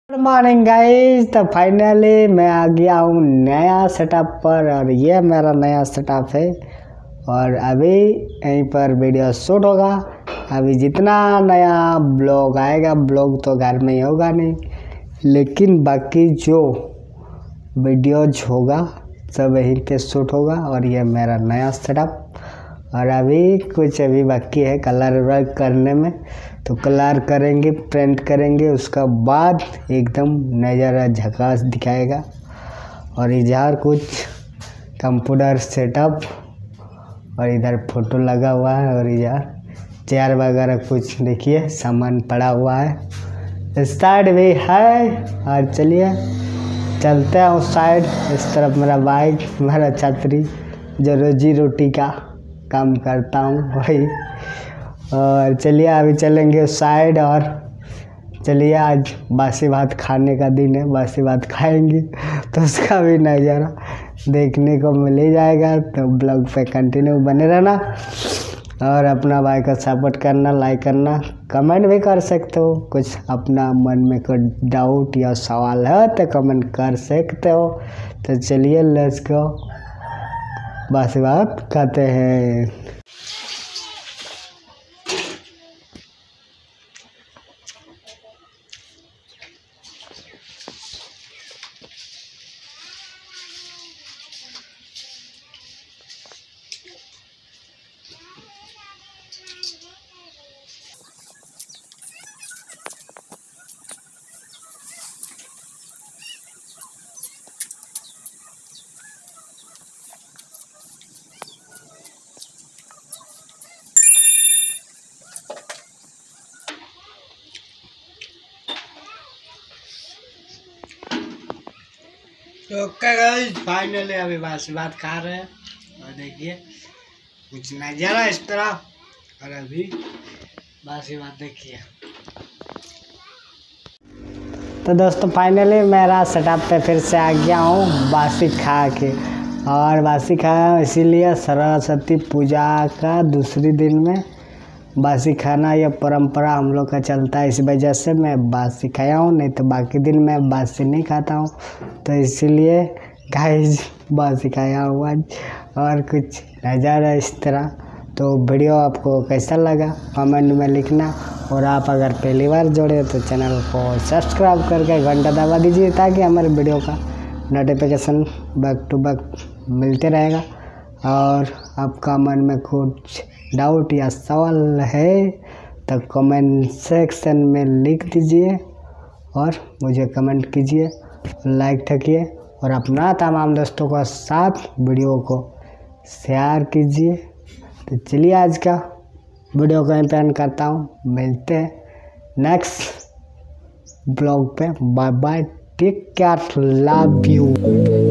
Good morning guys. तो finally मैं आ गया हूँ नया सेटअप पर और ये मेरा नया सेटअप है और अभी यहीं पर वीडियो शूट होगा। अभी जितना नया ब्लॉग आएगा, ब्लॉग तो घर में ही होगा नहीं, लेकिन बाकी जो वीडियोज होगा सब यहीं पे शूट होगा। और ये मेरा नया सेटअप और अभी बाकी है कलर वर्क करने में, तो कलर करेंगे, प्रिंट करेंगे, उसका बाद एकदम नज़ारा झकास दिखाएगा। और इधर कुछ कंप्यूटर सेटअप और इधर फोटो लगा हुआ है और इधर चेयर वगैरह कुछ देखिए सामान पड़ा हुआ है। स्टार्ट भी है और चलिए चलते हैं उस साइड। इस तरफ मेरा बाइक, मेरा छतरी जो रोजी रोटी का काम करता हूँ वही। और चलिए अभी चलेंगे उस साइड और चलिए आज बासी भात खाने का दिन है, बासी भात खाएंगे तो उसका भी नज़ारा देखने को मिल ही जाएगा। तो ब्लॉग पे कंटिन्यू बने रहना और अपना भाई का सपोर्ट करना, लाइक करना, कमेंट भी कर सकते हो। कुछ अपना मन में कोई डाउट या सवाल है तो कमेंट कर सकते हो। तो चलिए लेट्स गो, बासी भात खाते हैं। तो गाइस फाइनली अभी बासी भात खा रहे हैं और देखिए कुछ नज़ारा इस तरह। और अभी बासी भात देखिए। तो दोस्तों फाइनली मेरा सेटअप पे फिर से आ गया हूँ बासी खा के। और बासी खाया इसीलिए सरस्वती पूजा का दूसरी दिन में बासी खाना, यह परंपरा हम लोग का चलता है। इस वजह से मैं बासी खाया हूँ, नहीं तो बाकी दिन मैं बासी नहीं खाता हूँ। तो इसीलिए गाइस बासी खाया हूँ आज और कुछ नज़ारा इस तरह। तो वीडियो आपको कैसा लगा कमेंट में लिखना। और आप अगर पहली बार जुड़े तो चैनल को सब्सक्राइब करके घंटा दबा दीजिए ताकि हमारे वीडियो का नोटिफिकेशन बैक टू बैक मिलते रहेगा। और आपका मन में कुछ डाउट या सवाल है तो कमेंट सेक्शन में लिख दीजिए और मुझे कमेंट कीजिए, लाइक ठकिए और अपना तमाम दोस्तों के साथ वीडियो को शेयर कीजिए। तो चलिए आज का वीडियो को एंड करता हूँ। मिलते हैं नेक्स्ट ब्लॉग पे। Bye bye, take care, love you.